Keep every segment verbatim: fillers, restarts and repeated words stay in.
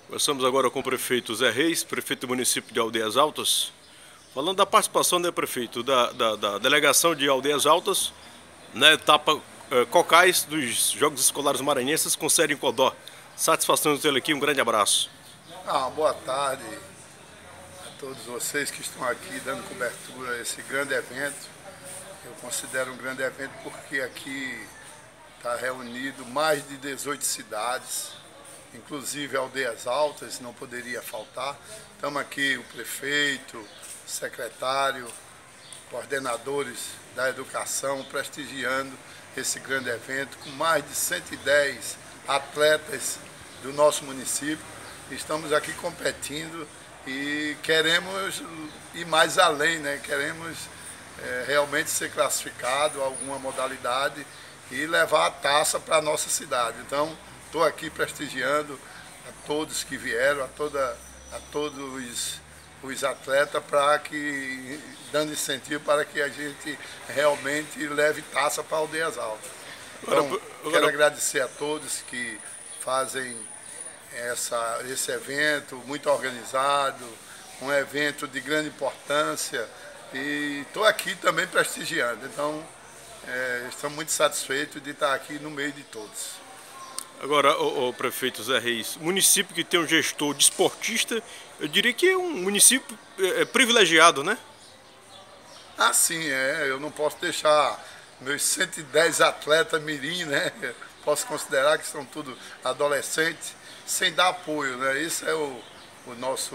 Conversamos agora com o prefeito Zé Reis, prefeito do município de Aldeias Altas, falando da participação, né, prefeito, da, da, da delegação de Aldeias Altas na etapa eh, Cocais dos Jogos Escolares Maranhenses com sede em Codó. Satisfação de tê-lo aqui, um grande abraço. Ah, boa tarde a todos vocês que estão aqui dando cobertura a esse grande evento. Eu considero um grande evento porque aqui está reunido mais de dezoito cidades, inclusive Aldeias Altas, não poderia faltar. Estamos aqui o prefeito, secretário, coordenadores da educação, prestigiando esse grande evento com mais de cento e dez atletas do nosso município. Estamos aqui competindo e queremos ir mais além, né? Queremos é, realmente ser classificado a alguma modalidade e levar a taça para a nossa cidade. Então, estou aqui prestigiando a todos que vieram, a, toda, a todos os atletas, para que, dando incentivo para que a gente realmente leve taça para Aldeias Altas. Então, quero agradecer a todos que fazem essa, esse evento muito organizado, um evento de grande importância, e estou aqui também prestigiando. Então, é, estamos muito satisfeitos de estar aqui no meio de todos. Agora, o, o prefeito Zé Reis, município que tem um gestor desportista, eu diria que é um município é, é privilegiado, né? Ah, sim, é. Eu não posso deixar meus cento e dez atletas mirim, né? Posso considerar que são tudo adolescentes, sem dar apoio, né? Isso é o, o nosso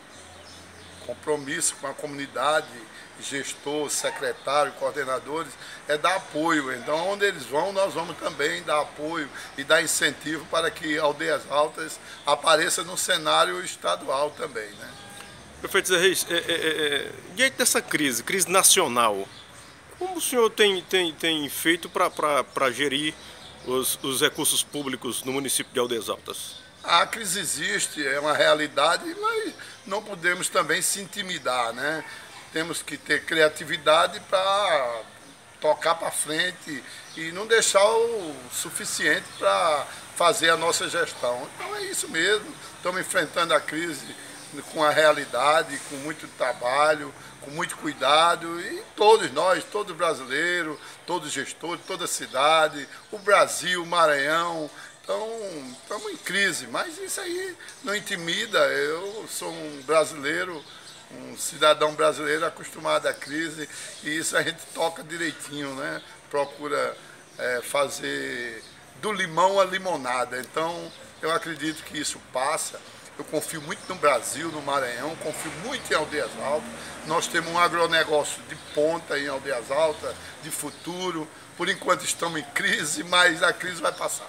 compromisso com a comunidade, gestor, secretário, coordenadores, é dar apoio. Então, onde eles vão, nós vamos também dar apoio e dar incentivo para que Aldeias Altas apareça no cenário estadual também, né? Prefeito Zé Reis, é, é, é, diante dessa crise, crise nacional, como o senhor tem, tem, tem feito para gerir os, os recursos públicos no município de Aldeias Altas? A crise existe, é uma realidade, mas não podemos também se intimidar, né? Temos que ter criatividade para tocar para frente e não deixar o suficiente para fazer a nossa gestão. Então é isso mesmo, estamos enfrentando a crise com a realidade, com muito trabalho, com muito cuidado, e todos nós, todo brasileiro, todo gestor, toda cidade, o Brasil, o Maranhão. Então, estamos em crise, mas isso aí não intimida. Eu sou um brasileiro, um cidadão brasileiro acostumado à crise, e isso a gente toca direitinho, né? Procura é, fazer do limão a limonada. Então, eu acredito que isso passa. Eu confio muito no Brasil, no Maranhão, confio muito em Aldeias Altas. Nós temos um agronegócio de ponta em Aldeias Altas, de futuro. Por enquanto estamos em crise, mas a crise vai passar.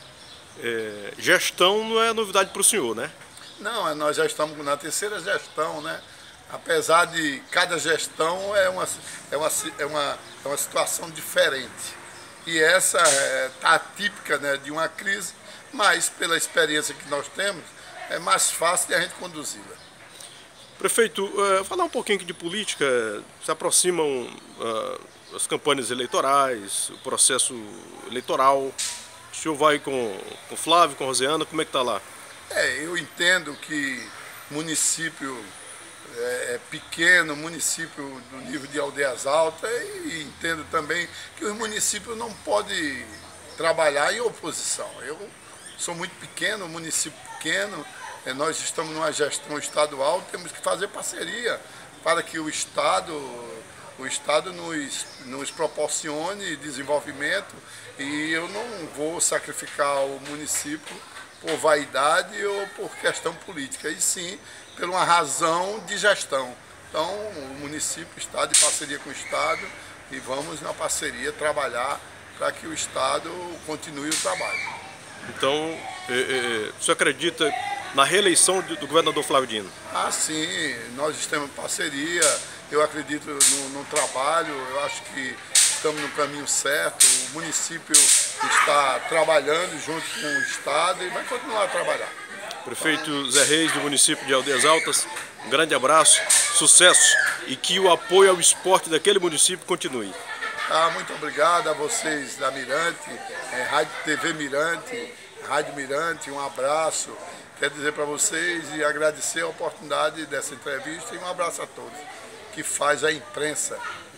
É, gestão não é novidade para o senhor, né? Não, nós já estamos na terceira gestão, né? Apesar de cada gestão é uma, é uma, é uma, é uma situação diferente. E essa está é, atípica, né, de uma crise, mas pela experiência que nós temos, é mais fácil de a gente conduzi-la. Prefeito, uh, falar um pouquinho aqui de política, se aproximam uh, as campanhas eleitorais, o processo eleitoral. O senhor vai com o Flávio, com a Rosiana, como é que está lá? É, eu entendo que município é, é pequeno, município do nível de Aldeias Altas, e entendo também que os municípios não podem trabalhar em oposição. Eu sou muito pequeno, município pequeno, é, nós estamos numa gestão estadual, temos que fazer parceria para que o Estado, o Estado nos, nos proporcione desenvolvimento, e eu não vou sacrificar o município por vaidade ou por questão política, e sim por uma razão de gestão. Então, o município está de parceria com o Estado e vamos, na parceria, trabalhar para que o Estado continue o trabalho. Então, é, é, o senhor acredita na reeleição do, do governador Flávio Dino? Ah, sim, nós estamos em parceria, eu acredito no, no trabalho, eu acho que estamos no caminho certo, o município está trabalhando junto com o Estado e vai continuar a trabalhar. Prefeito Zé Reis, do município de Aldeias Altas, um grande abraço, sucesso e que o apoio ao esporte daquele município continue. Ah, muito obrigado a vocês da Mirante, é, Rádio T V Mirante, Rádio Mirante, um abraço. quero dizer para vocês e agradecer a oportunidade dessa entrevista e um abraço a todos que faz a imprensa.